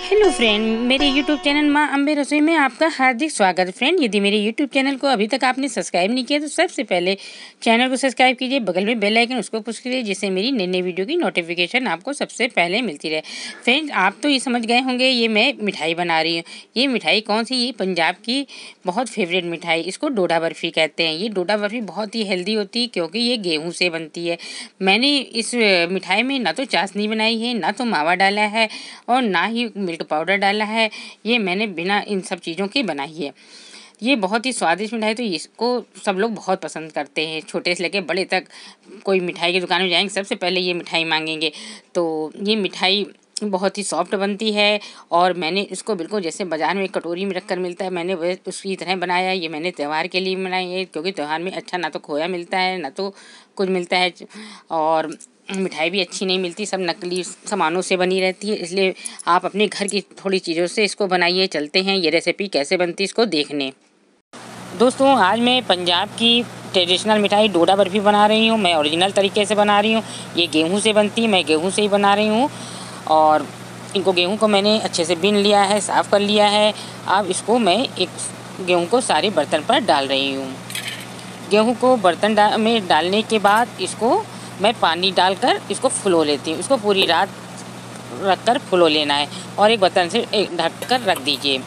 Hello friend, मेरे YouTube channel Maa Ambe रसोई में आपका हार्दिक स्वागत है। फ्रेंड, यदि मेरे यूट्यूब चैनल को अभी तक आपने सब्सक्राइब नहीं किया तो सबसे पहले चैनल को सब्सक्राइब कीजिए, बगल में बेल आइकन उसको पुश कीजिए, जिससे मेरी नई नई वीडियो की नोटिफिकेशन आपको सबसे पहले मिलती रहे। फ्रेंड, आप तो ये समझ गए होंगे ये मैं मिठाई बना रही हूँ। ये मिठाई कौन सी? ये पंजाब की बहुत फेवरेट मिठाई, इसको डोडा बर्फ़ी कहते हैं। ये डोडा बर्फ़ी बहुत ही हेल्दी होती है क्योंकि ये गेहूँ से बनती है। मैंने इस मिठाई में ना तो चाशनी बनाई है, ना तो मावा डाला है और ना ही मिल्क पाउडर डाला है। ये मैंने बिना इन सब चीज़ों के बनाई है। ये बहुत ही स्वादिष्ट मिठाई, तो इसको सब लोग बहुत पसंद करते हैं। छोटे से लेके बड़े तक कोई मिठाई की दुकान में जाएंगे सबसे पहले ये मिठाई मांगेंगे। तो ये मिठाई बहुत ही सॉफ्ट बनती है और मैंने इसको बिल्कुल जैसे बाज़ार में एक कटोरी में रखकर मिलता है, मैंने वह उसी तरह बनाया है। ये मैंने त्यौहार के लिए बनाई है क्योंकि त्यौहार में अच्छा ना तो खोया मिलता है ना तो कुछ मिलता है, और मिठाई भी अच्छी नहीं मिलती, सब नकली सामानों से बनी रहती है। इसलिए आप अपने घर की थोड़ी चीज़ों से इसको बनाइए। चलते हैं ये रेसिपी कैसे बनती है इसको देखने। दोस्तों, आज मैं पंजाब की ट्रेडिशनल मिठाई डोडा बर्फ़ी बना रही हूँ। मैं ओरिजिनल तरीके से बना रही हूँ। ये गेहूं से बनती है, मैं गेहूं से ही बना रही हूँ। और इनको गेहूं को मैंने अच्छे से बीन लिया है, साफ़ कर लिया है। अब इसको मैं एक गेहूँ को सारे बर्तन पर डाल रही हूँ। गेहूं को बर्तन में डालने के बाद इसको मैं पानी डालकर इसको फुलो लेती हूँ। इसको पूरी रात रखकर फुलो लेना है और एक बर्तन से ढक कर रख दीजिए।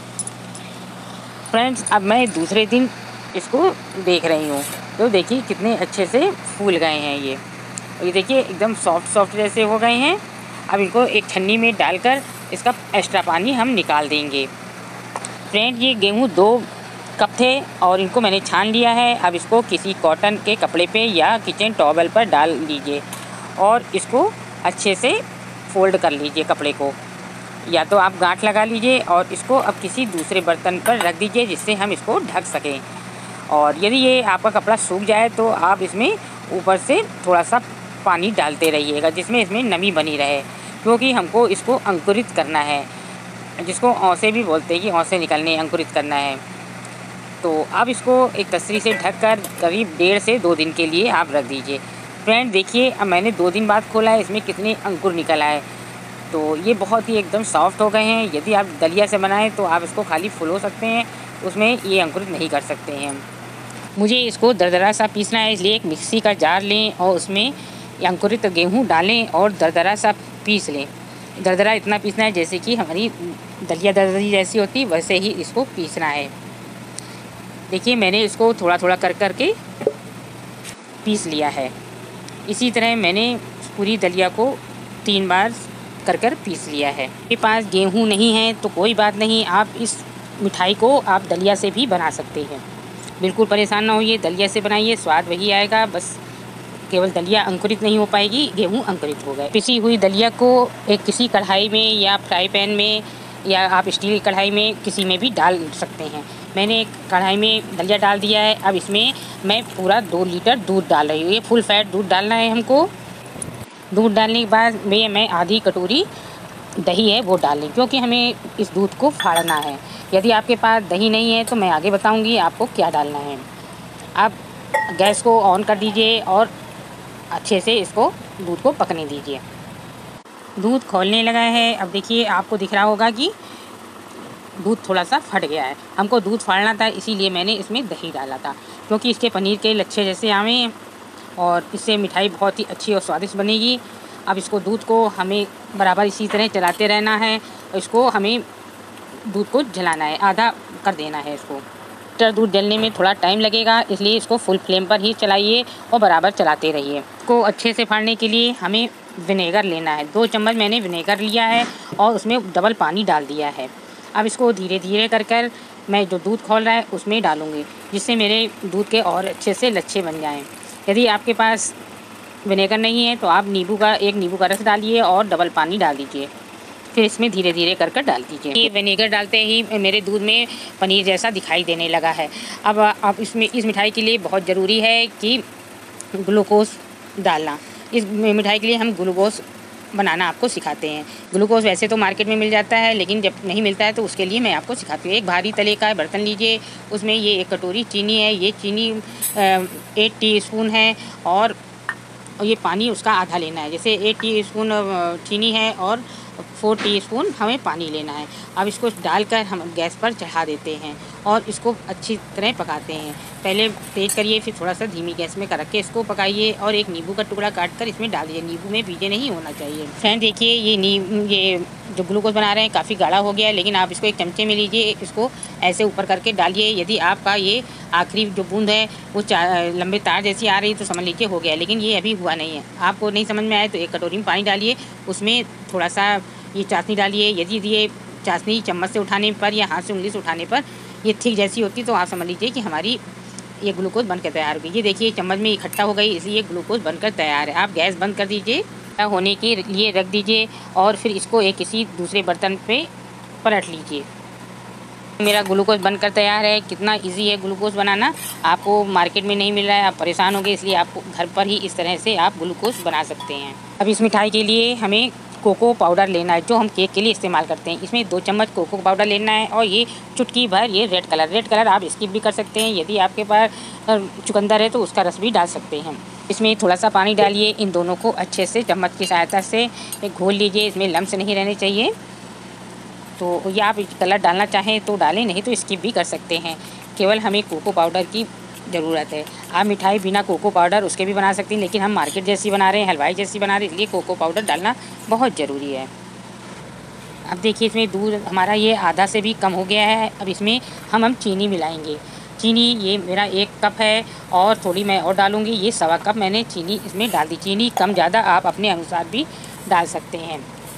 फ्रेंड्स, अब मैं दूसरे दिन इसको देख रही हूँ तो देखिए कितने अच्छे से फूल गए हैं ये देखिए एकदम सॉफ्ट जैसे हो गए हैं। अब इनको एक छन्नी में डालकर इसका एक्स्ट्रा पानी हम निकाल देंगे। फ्रेंड, ये गेहूँ 2 कप थे और इनको मैंने छान लिया है। अब इसको किसी कॉटन के कपड़े पे या किचन टॉवल पर डाल लीजिए और इसको अच्छे से फोल्ड कर लीजिए कपड़े को, या तो आप गांठ लगा लीजिए और इसको अब किसी दूसरे बर्तन पर रख दीजिए जिससे हम इसको ढक सकें। और यदि ये आपका कपड़ा सूख जाए तो आप इसमें ऊपर से थोड़ा सा पानी डालते रहिएगा जिसमें इसमें नमी बनी रहे, क्योंकि हमको इसको अंकुरित करना है, जिसको औंसे भी बोलते हैं कि औंसे निकलने अंकुरित करना है। तो अब इसको एक तसरी से ढककर करीब 1.5 से 2 दिन के लिए आप रख दीजिए। फ्रेंड, देखिए अब मैंने 2 दिन बाद खोला है, इसमें कितने अंकुर निकल आए। तो ये बहुत ही एकदम सॉफ्ट हो गए हैं। यदि आप दलिया से बनाएं तो आप इसको खाली फुलो सकते हैं, उसमें ये अंकुरित नहीं कर सकते हैं। मुझे इसको दरदरा सा पीसना है, इसलिए एक मिक्सी का जार लें और उसमें अंकुरित गेहूँ डालें और दरदरा सा पीस लें। दरदरा इतना पीसना है जैसे कि हमारी दलिया दरदरी जैसी होती वैसे ही इसको पीसना है। देखिए मैंने इसको थोड़ा थोड़ा कर के पीस लिया है। इसी तरह मैंने पूरी दलिया को 3 बार कर पीस लिया है। आपके पास गेहूँ नहीं है तो कोई बात नहीं, आप इस मिठाई को आप दलिया से भी बना सकते हैं। बिल्कुल परेशान ना होइए, दलिया से बनाइए, स्वाद वही आएगा, बस केवल दलिया अंकुरित नहीं हो पाएगी, गेहूँ अंकुरित हो गए। पिसी हुई दलिया को एक किसी कढ़ाई में या फ्राई पैन में या आप स्टील कढ़ाई में किसी में भी डाल सकते हैं। मैंने एक कढ़ाई में दलिया डाल दिया है। अब इसमें मैं पूरा 2 लीटर दूध डाल रही हूँ। ये फुल फैट दूध डालना है हमको। दूध डालने के बाद मैं आधी कटोरी दही है वो डाल लें, क्योंकि हमें इस दूध को फाड़ना है। यदि आपके पास दही नहीं है तो मैं आगे बताऊंगी आपको क्या डालना है। आप गैस को ऑन कर दीजिए और अच्छे से इसको दूध को पकने दीजिए। दूध खौलने लगा है। अब देखिए आपको दिख रहा होगा कि दूध थोड़ा सा फट गया है। हमको दूध फाड़ना था, इसीलिए मैंने इसमें दही डाला था, क्योंकि इसके पनीर के लच्छे जैसे आवे और इससे मिठाई बहुत ही अच्छी और स्वादिष्ट बनेगी। अब इसको दूध को हमें बराबर इसी तरह चलाते रहना है और इसको हमें दूध को जलाना है, आधा कर देना है इसको। दूध जलने में थोड़ा टाइम लगेगा, इसलिए इसको फुल फ्लेम पर ही चलाइए और बराबर चलाते रहिए। इसको अच्छे से फाड़ने के लिए हमें विनेगर लेना है। 2 चम्मच मैंने विनेगर लिया है और उसमें डबल पानी डाल दिया है। अब इसको धीरे धीरे कर मैं जो दूध खौल रहा है उसमें डालूँगी, जिससे मेरे दूध के और अच्छे से लच्छे बन जाएँ। यदि आपके पास विनेगर नहीं है तो आप एक नींबू का रस डालिए और डबल पानी डाल दीजिए, फिर इसमें धीरे धीरे कर डाल दीजिए। ये विनेगर डालते ही मेरे दूध में पनीर जैसा दिखाई देने लगा है। अब इसमें इस मिठाई के लिए बहुत ज़रूरी है कि ग्लूकोज डालना। इस मिठाई के लिए हम ग्लूकोज बनाना आपको सिखाते हैं। ग्लूकोज वैसे तो मार्केट में मिल जाता है, लेकिन जब नहीं मिलता है तो उसके लिए मैं आपको सिखाती हूँ। एक भारी तले का बर्तन लीजिए, उसमें ये 1 कटोरी चीनी है। ये चीनी 8 टीस्पून है और ये पानी उसका आधा लेना है। जैसे 8 टीस्पून चीनी है और 4 टीस्पून हमें पानी लेना है। अब इसको डालकर हम गैस पर चढ़ा देते हैं और इसको अच्छी तरह पकाते हैं। पहले तेज़ करिए, फिर थोड़ा सा धीमी गैस में रख के इसको पकाइए और एक नींबू का टुकड़ा काट कर इसमें डाल दीजिए। नींबू में बीजे नहीं होना चाहिए। फ्रेंड देखिए, ये जो ग्लूकोज़ बना रहे हैं काफ़ी गाढ़ा हो गया है, लेकिन आप इसको एक चमचे में लीजिए, इसको ऐसे ऊपर करके डालिए। यदि आपका ये आखिरी जो बूंद है वो लंबे तार जैसी आ रही है तो समझ लीजिए हो गया, लेकिन ये अभी हुआ नहीं है। आपको नहीं समझ में आए तो एक कटोरी में पानी डालिए, उसमें थोड़ा सा ये चाशनी डालिए। यदि ये चाशनी चम्मच से उठाने पर या हाथ से उंगली से उठाने पर ये थिक जैसी होती तो आप समझ लीजिए कि हमारी ये ग्लूकोज़ बनकर तैयार हो गई। ये देखिए चम्मच में इकट्ठा हो गई, इसलिए ग्लूकोज़ बनकर तैयार है। आप गैस बंद कर दीजिए, होने के लिए रख दीजिए और फिर इसको एक किसी दूसरे बर्तन पे पलट लीजिए। मेरा ग्लूकोज़ बनकर तैयार है। कितना इजी है ग्लूकोज़ बनाना, आपको मार्केट में नहीं मिल रहा है, आप परेशान होंगे, इसलिए आपको घर पर ही इस तरह से आप ग्लूकोज़ बना सकते हैं। अब इस मिठाई के लिए हमें कोको पाउडर लेना है, जो हम केक के लिए इस्तेमाल करते हैं। इसमें 2 चम्मच कोको पाउडर लेना है और ये चुटकी भर ये रेड कलर आप स्किप भी कर सकते हैं। यदि आपके पास चुकंदर है तो उसका रस भी डाल सकते हैं। इसमें थोड़ा सा पानी डालिए, इन दोनों को अच्छे से चम्मच की सहायता से घोल लीजिए। इसमें लम्स नहीं रहने चाहिए। तो या आप कलर डालना चाहें तो डालें, नहीं तो स्किप भी कर सकते हैं। केवल हमें कोको पाउडर की ज़रूरत है। आप मिठाई बिना कोको पाउडर उसके भी बना सकती हैं, लेकिन हम मार्केट जैसी बना रहे हैं, हलवाई जैसी बना रहे हैं, इसलिए कोको पाउडर डालना बहुत ज़रूरी है। अब देखिए इसमें दूध हमारा ये आधा से भी कम हो गया है। अब इसमें हम चीनी मिलाएंगे। चीनी ये मेरा 1 कप है और थोड़ी मैं और डालूँगी। ये 1.25 कप मैंने चीनी इसमें डाल दी। चीनी कम ज़्यादा आप अपने अनुसार भी डाल सकते हैं,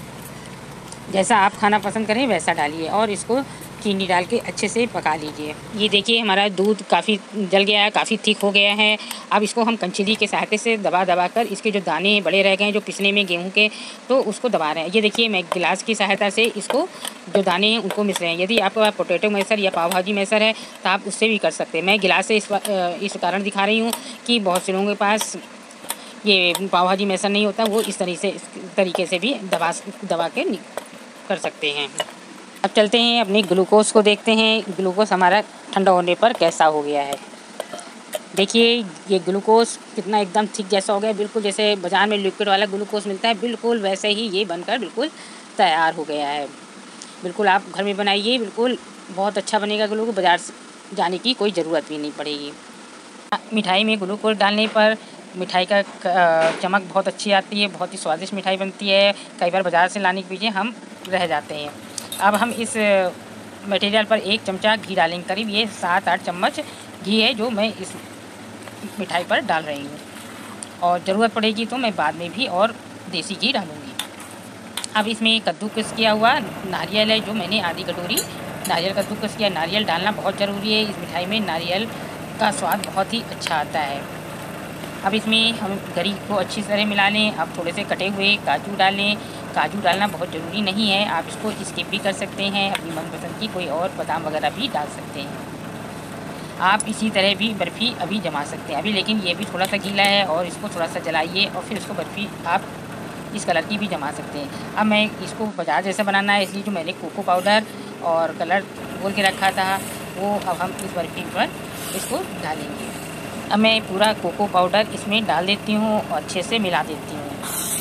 जैसा आप खाना पसंद करें वैसा डालिए और इसको चीनी डाल के अच्छे से पका लीजिए। ये देखिए हमारा दूध काफ़ी जल गया है, काफ़ी थिक हो गया है। अब इसको हम कंचीली के सहायता से दबा कर इसके जो दाने बड़े रह गए हैं जो पिसने में गेहूं के, तो उसको दबा रहे हैं। ये देखिए मैं गिलास की सहायता से इसको जो दाने हैं उनको मिस रहे हैं। यदि आपके पास पोटैटो मैसर या पाव भाजी मैसर है तो आप उससे भी कर सकते हैं। मैं गिलास से इस कारण दिखा रही हूँ कि बहुत से लोगों के पास ये पाव भाजी मैसर नहीं होता, वो इस तरीके से भी दबा के कर सकते हैं। अब चलते हैं अपने ग्लूकोज़ को देखते हैं, ग्लूकोज़ हमारा ठंडा होने पर कैसा हो गया है। देखिए ये ग्लूकोज़ कितना एकदम थिक जैसा हो गया है, बिल्कुल जैसे बाज़ार में लिक्विड वाला ग्लूकोज़ मिलता है, बिल्कुल वैसे ही ये बनकर बिल्कुल तैयार हो गया है। बिल्कुल आप घर में बनाइए, बिल्कुल बहुत अच्छा बनेगा ग्लूकोज़, बाज़ार से जाने की कोई ज़रूरत भी नहीं पड़ेगी। मिठाई में ग्लूकोज़ डालने पर मिठाई का चमक बहुत अच्छी आती है, बहुत ही स्वादिष्ट मिठाई बनती है। कई बार बाज़ार से लाने के पीछे हम रह जाते हैं। अब हम इस मटेरियल पर 1 चमचा घी डालेंगे। करीब ये 7-8 चम्मच घी है जो मैं इस मिठाई पर डाल रही हूँ, और ज़रूरत पड़ेगी तो मैं बाद में भी और देसी घी डालूँगी। अब इसमें कद्दूकस किया हुआ नारियल है, जो मैंने आधी कटोरी नारियल कद्दूकस किया। नारियल डालना बहुत ज़रूरी है, इस मिठाई में नारियल का स्वाद बहुत ही अच्छा आता है। अब इसमें हम गरी को अच्छी तरह मिला लें। अब थोड़े से कटे हुए काजू डालें। काजू डालना बहुत ज़रूरी नहीं है, आप इसको स्किप भी कर सकते हैं। अपनी मनपसंद की कोई और बादाम वगैरह भी डाल सकते हैं। आप इसी तरह भी बर्फ़ी अभी जमा सकते हैं लेकिन ये भी थोड़ा सा गीला है, और इसको थोड़ा सा जलाइए और फिर इसको बर्फ़ी आप इस कलर की भी जमा सकते हैं। अब मैं इसको बाजार जैसा बनाना है, इसलिए जो मैंने कोको पाउडर और कलर घोल के रखा था वो अब हम इस बर्फ़ी पर इसको डालेंगे। अब मैं पूरा कोको पाउडर इसमें डाल देती हूँ और अच्छे से मिला देती हूँ।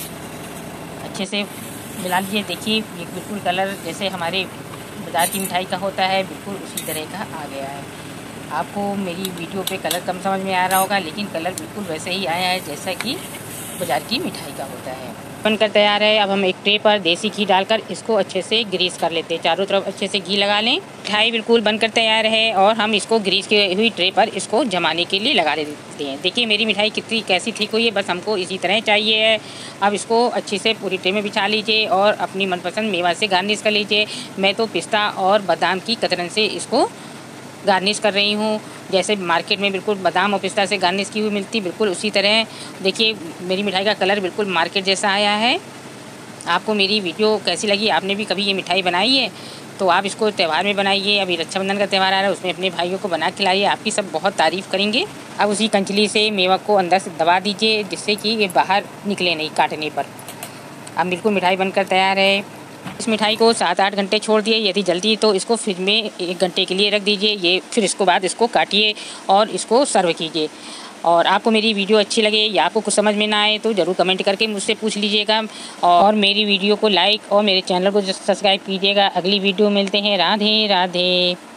अच्छे से मिला लीजिए। देखिए ये बिल्कुल कलर जैसे हमारे बाज़ार की मिठाई का होता है, बिल्कुल उसी तरह का आ गया है। आपको मेरी वीडियो पे कलर कम समझ में आ रहा होगा, लेकिन कलर बिल्कुल वैसे ही आया है जैसा कि बाज़ार की मिठाई का होता है। बनकर तैयार है। अब हम एक ट्रे पर देसी घी डालकर इसको अच्छे से ग्रीस कर लेते हैं। चारों तरफ अच्छे से घी लगा लें। मिठाई बिल्कुल बनकर तैयार है और हम इसको ग्रीस की हुई ट्रे पर इसको जमाने के लिए लगा देते हैं। देखिए मेरी मिठाई कितनी कैसी ठीक हुई है, बस हमको इसी तरह चाहिए है। अब इसको अच्छे से पूरी ट्रे में बिछा लीजिए और अपनी मनपसंद मेवा से गार्निश कर लीजिए। मैं तो पिस्ता और बादाम की कतरन से इसको गार्निश कर रही हूँ। जैसे मार्केट में बिल्कुल बादाम और पिस्ता से गार्निश की हुई मिलती, बिल्कुल उसी तरह। देखिए मेरी मिठाई का कलर बिल्कुल मार्केट जैसा आया है। आपको मेरी वीडियो कैसी लगी? आपने भी कभी ये मिठाई बनाई है तो आप इसको त्यौहार में बनाइए। अभी रक्षाबंधन का त्यौहार आ रहा है, उसमें अपने भाइयों को बना खिलाइए, आपकी सब बहुत तारीफ़ करेंगे। अब उसी कंचली से मेवा को अंदर से दबा दीजिए, जिससे कि ये बाहर निकले नहीं काटने पर। अब बिल्कुल मिठाई बनकर तैयार है। इस मिठाई को 7-8 घंटे छोड़ दिए, यदि जल्दी तो इसको फ्रिज में 1 घंटे के लिए रख दीजिए। ये फिर इसको बाद इसको काटिए और इसको सर्व कीजिए। और आपको मेरी वीडियो अच्छी लगे या आपको कुछ समझ में ना आए तो ज़रूर कमेंट करके मुझसे पूछ लीजिएगा, और मेरी वीडियो को लाइक और मेरे चैनल को सब्सक्राइब कीजिएगा। अगली वीडियो मिलते हैं। राधे राधे।